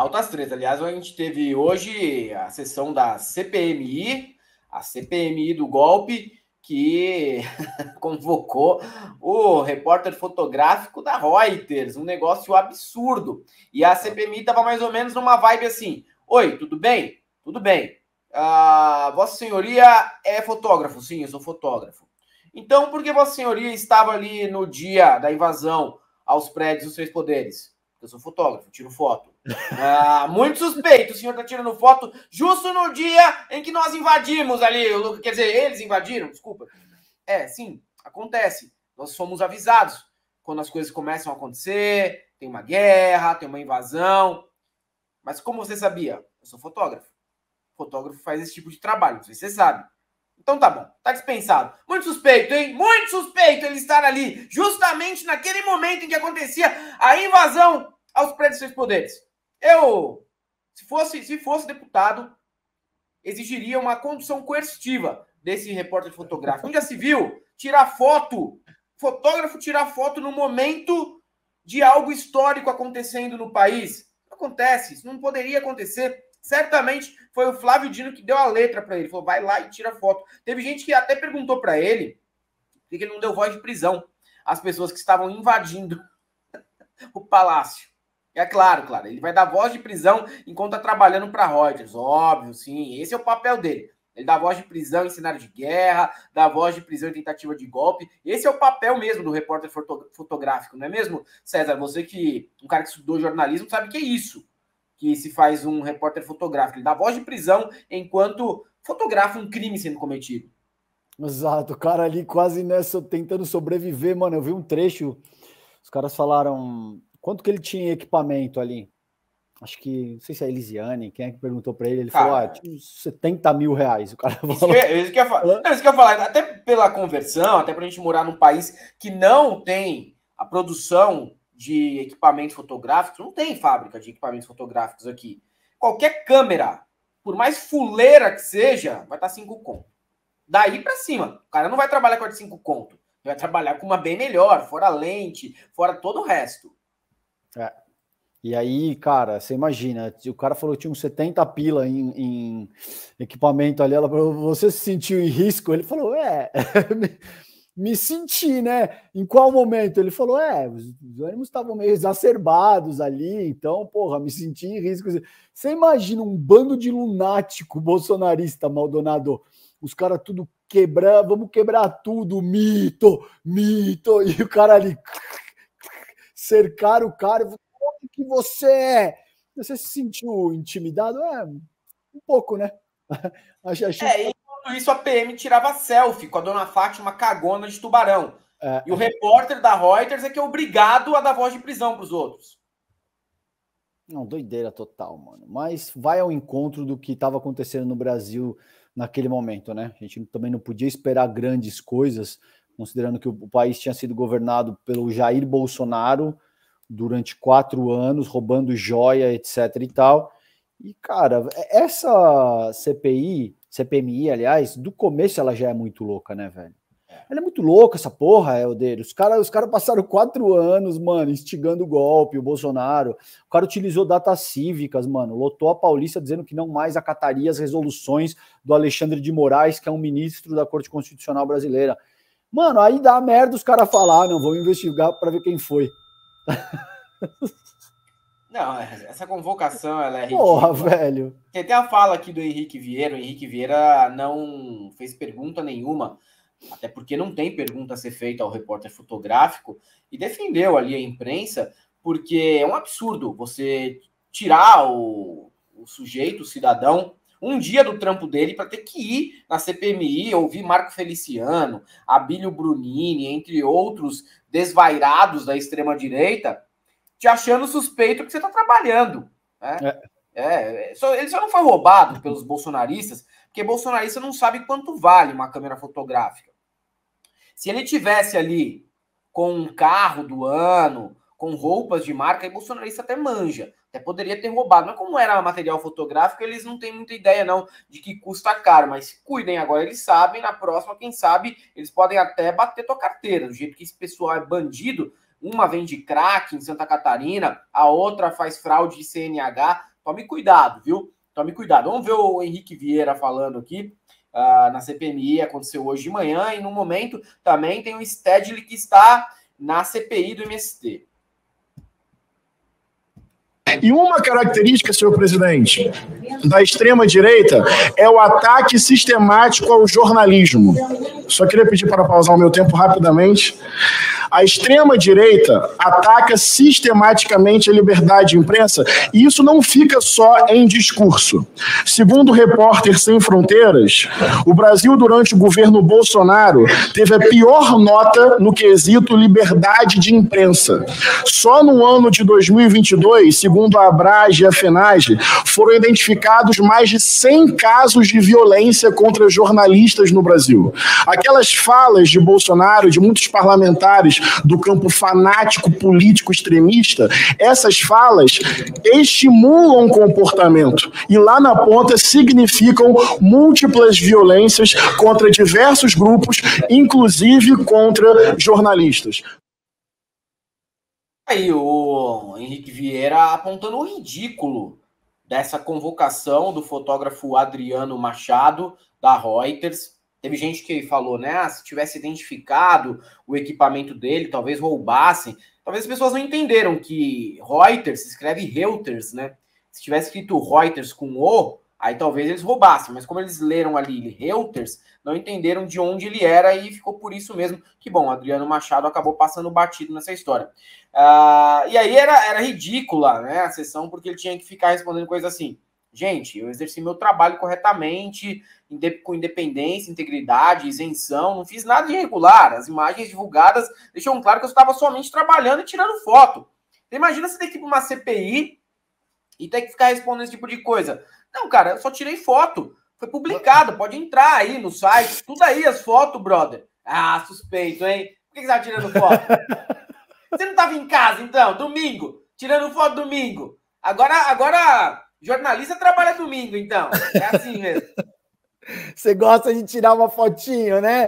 altas tretas. Aliás, a gente teve hoje a sessão da CPMI, a CPMI do golpe, que convocou o repórter fotográfico da Reuters, um negócio absurdo. E a CPMI estava mais ou menos numa vibe assim: oi, tudo bem? Tudo bem. Vossa Senhoria é fotógrafo? Sim, eu sou fotógrafo. Então, por que Vossa Senhoria estava ali no dia da invasão aos prédios dos Três Poderes? Eu sou fotógrafo, tiro foto. Muito suspeito, o senhor está tirando foto justo no dia em que nós invadimos ali. Quer dizer, eles invadiram, desculpa. Sim, acontece. Nós somos avisados quando as coisas começam a acontecer, tem uma guerra, tem uma invasão. Mas como você sabia? Eu sou fotógrafo. O fotógrafo faz esse tipo de trabalho, não sei se você sabe. Então tá bom, tá dispensado. Muito suspeito, hein? Muito suspeito ele estar ali, justamente naquele momento em que acontecia a invasão aos prédios dos Três Poderes. Eu, se fosse deputado, exigiria uma condução coercitiva desse repórter fotográfico. Onde já se viu tirar foto, fotógrafo tirar foto no momento de algo histórico acontecendo no país? Não acontece, isso não poderia acontecer. Certamente foi o Flávio Dino que deu a letra para ele. Falou, vai lá e tira foto. Teve gente que até perguntou para ele por que ele não deu voz de prisão às pessoas que estavam invadindo o palácio. É claro, ele vai dar voz de prisão enquanto está trabalhando para a Reuters. Óbvio, sim, esse é o papel dele. Ele dá voz de prisão em cenário de guerra, dá voz de prisão em tentativa de golpe. Esse é o papel mesmo do repórter fotográfico, não é mesmo, César? Você que, um cara que estudou jornalismo, sabe que é isso que se faz um repórter fotográfico. Ele dá voz de prisão enquanto fotografa um crime sendo cometido. Exato, o cara ali quase nessa, tentando sobreviver, mano. Eu vi um trecho, os caras falaram quanto que ele tinha em equipamento ali. Acho que, não sei se é a Elisiane, quem é que perguntou para ele, falou, tinha uns 70 mil reais. O cara falou, isso que eu ia falar, até pela conversão, até pra gente morar num país que não tem a produção de equipamentos fotográficos, não tem fábrica de equipamentos fotográficos aqui. Qualquer câmera, por mais fuleira que seja, vai estar 5 conto. Daí pra cima, o cara não vai trabalhar com a de 5 conto, vai trabalhar com uma bem melhor, fora lente, fora todo o resto. E aí, cara, você imagina, o cara falou que tinha uns 70 pila em equipamento ali, ela falou, você se sentiu em risco? Ele falou, me senti, né? Em qual momento? Ele falou, os ânimos estavam meio exacerbados ali, então, porra, me senti em risco. Você imagina um bando de lunático bolsonarista, Maldonado, os caras tudo quebrar, vamos quebrar tudo, mito, e o cara ali cercar o cara, que você é. Você se sentiu intimidado? Um pouco, né? Enquanto isso a PM tirava selfie com a dona Fátima cagona de tubarão. E o repórter da Reuters é que é obrigado a dar voz de prisão para os outros. Não, doideira total, mano. Mas vai ao encontro do que estava acontecendo no Brasil naquele momento, né? A gente também não podia esperar grandes coisas, considerando que o país tinha sido governado pelo Jair Bolsonaro durante 4 anos, roubando joia, etc e tal. E, cara, essa CPMI, aliás, do começo ela já é muito louca, né, velho? Ela é muito louca, essa porra, Helder. Os caras passaram 4 anos, mano, instigando o golpe, o Bolsonaro. O cara utilizou datas cívicas, mano, lotou a Paulista dizendo que não mais acataria as resoluções do Alexandre de Moraes, que é um ministro da Corte Constitucional brasileira. Mano, aí dá merda os caras falar, não, vamos investigar para ver quem foi. Não, essa convocação ela é ridícula. Porra, velho. Tem até a fala aqui do Henrique Vieira. O Henrique Vieira não fez pergunta nenhuma, até porque não tem pergunta a ser feita ao repórter fotográfico, e defendeu ali a imprensa, porque é um absurdo você tirar o sujeito, o cidadão, um dia do trampo dele para ter que ir na CPMI, ouvir Marco Feliciano, Abílio Brunini, entre outros desvairados da extrema-direita, te achando suspeito que você está trabalhando. Né? Ele só não foi roubado pelos bolsonaristas, porque bolsonarista não sabe quanto vale uma câmera fotográfica. Se ele tivesse ali com um carro do ano, com roupas de marca, aí bolsonarista até manja. Até poderia ter roubado. Mas como era material fotográfico, eles não têm muita ideia, não, de que custa caro. Mas cuidem agora, eles sabem. Na próxima, quem sabe, eles podem até bater tua carteira. Do jeito que esse pessoal é bandido, uma vende crack em Santa Catarina, a outra faz fraude de CNH. tome cuidado, viu? Tome cuidado. Vamos ver o Henrique Vieira falando aqui na CPMI, aconteceu hoje de manhã, e no momento também tem o Stedley que está na CPI do MST. E uma característica, senhor presidente, da extrema-direita é o ataque sistemático ao jornalismo. Só queria pedir para pausar o meu tempo rapidamente. A extrema-direita ataca sistematicamente a liberdade de imprensa e isso não fica só em discurso. Segundo o Repórter Sem Fronteiras, o Brasil, durante o governo Bolsonaro, teve a pior nota no quesito liberdade de imprensa. Só no ano de 2022, segundo a Abrage e a FENAGE, foram identificados mais de 100 casos de violência contra jornalistas no Brasil. Aquelas falas de Bolsonaro, de muitos parlamentares do campo fanático político extremista, essas falas estimulam o comportamento e lá na ponta significam múltiplas violências contra diversos grupos, inclusive contra jornalistas. Aí o Henrique Vieira apontando o ridículo dessa convocação do fotógrafo Adriano Machado, da Reuters. Teve gente que falou, né? Se tivesse identificado o equipamento dele, talvez roubassem. Talvez as pessoas não entenderam que Reuters se escreve Reuters, né? Se tivesse escrito Reuters com O, aí talvez eles roubassem. Mas como eles leram ali Reuters, não entenderam de onde ele era e ficou por isso mesmo que, bom, Adriano Machado acabou passando batido nessa história. E aí era ridícula, né, a sessão, porque ele tinha que ficar respondendo coisas assim. Gente, eu exerci meu trabalho corretamente, com independência, integridade, isenção, não fiz nada de irregular. As imagens divulgadas deixam claro que eu estava somente trabalhando e tirando foto. Então, imagina você ter que ir para uma CPI e ter que ficar respondendo esse tipo de coisa. Não, cara, eu só tirei foto. Foi publicado, pode entrar aí no site, tudo aí as fotos, brother. Ah, suspeito, hein? Por que você tá tirando foto? Você não estava em casa, então, domingo, tirando foto domingo. Agora jornalista trabalha domingo, então. É assim mesmo. Você gosta de tirar uma fotinho, né?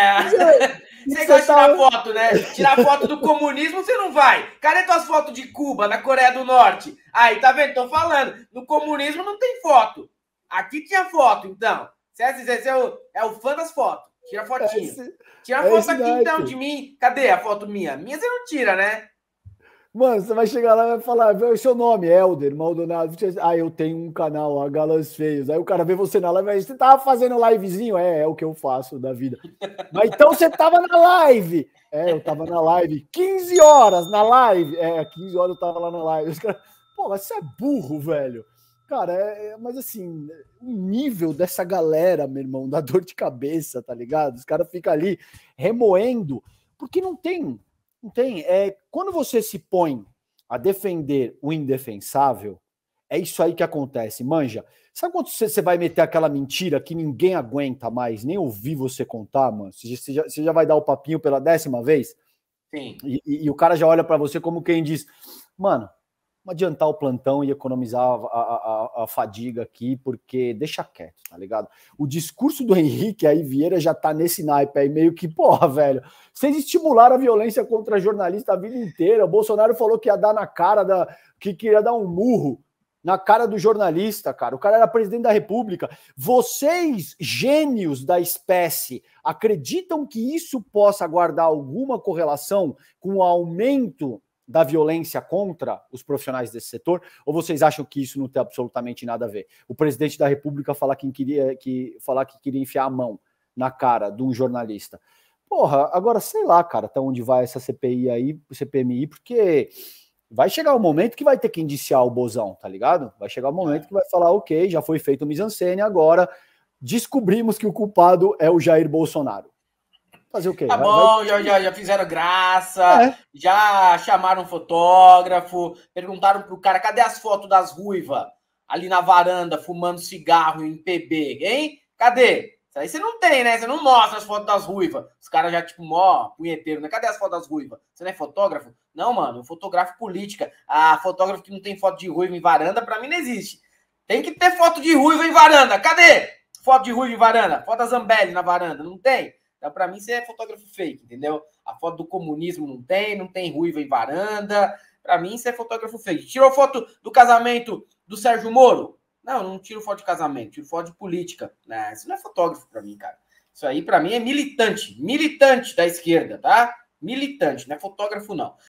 Você gosta de tirar foto, né? Tirar foto do comunismo você não vai. Cadê tuas fotos de Cuba, na Coreia do Norte? Aí, tá vendo? Tô falando. No comunismo não tem foto. Aqui tinha foto, então. Você é o fã das fotos. Tira fotinho. Tira foto aqui, então, de mim. Cadê a foto minha? Minha você não tira, né? Mano, você vai chegar lá e vai falar, o seu nome, Helder Maldonado. Ah, eu tenho um canal, a Galãs Feios. Aí o cara vê você na live, você tava fazendo livezinho? É o que eu faço da vida. Mas então você tava na live. Eu tava na live. 15 horas na live. 15 horas eu tava lá na live. Os caras, pô, mas você é burro, velho. Cara, mas assim, o nível dessa galera, meu irmão, dá dor de cabeça, tá ligado? Os caras ficam ali remoendo, porque não tem. Quando você se põe a defender o indefensável, é isso aí que acontece, manja. Sabe quando você vai meter aquela mentira que ninguém aguenta mais, nem ouvir você contar, mano? Você já vai dar o papinho pela 10ª vez? Sim. E o cara já olha pra você como quem diz, mano, vamos adiantar o plantão e economizar a fadiga aqui, porque deixa quieto, tá ligado? O discurso do Henrique aí, Vieira, já tá nesse naipe aí, meio que, porra, velho, vocês estimularam a violência contra jornalista a vida inteira, o Bolsonaro falou que ia dar na cara, que queria dar um murro na cara do jornalista, cara, o cara era presidente da República. Vocês, gênios da espécie, acreditam que isso possa guardar alguma correlação com o aumento da violência contra os profissionais desse setor, ou vocês acham que isso não tem absolutamente nada a ver? O presidente da República falar que queria enfiar a mão na cara de um jornalista. Porra, agora sei lá, cara, até onde vai essa CPI aí, CPMI, porque vai chegar um momento que vai ter que indiciar o Bozão, tá ligado? Vai chegar um momento que vai falar, ok, já foi feito o mise-en-scène, agora descobrimos que o culpado é o Jair Bolsonaro. Fazer o quê? Tá bom, já fizeram graça, já chamaram um fotógrafo, perguntaram pro cara, cadê as fotos das ruivas ali na varanda, fumando cigarro em PB, hein? Cadê? Isso aí você não tem, né? Você não mostra as fotos das ruivas. Os caras já, tipo, mó punheteiro, né? Cadê as fotos das ruivas? Você não é fotógrafo? Não, mano, eu fotografo política. Fotógrafo que não tem foto de ruiva em varanda, pra mim não existe. Tem que ter foto de ruiva em varanda. Cadê? Foto de ruiva em varanda. Foto da Zambelli na varanda. Não tem? Então, para mim, você é fotógrafo fake, entendeu? A foto do comunismo não tem ruiva em varanda, Para mim, isso é fotógrafo fake. Tirou foto do casamento do Sérgio Moro? Não tiro foto de casamento, tiro foto de política. Né? Isso não é fotógrafo para mim, cara. Isso aí, para mim, é militante da esquerda, tá? Militante, não é fotógrafo, não.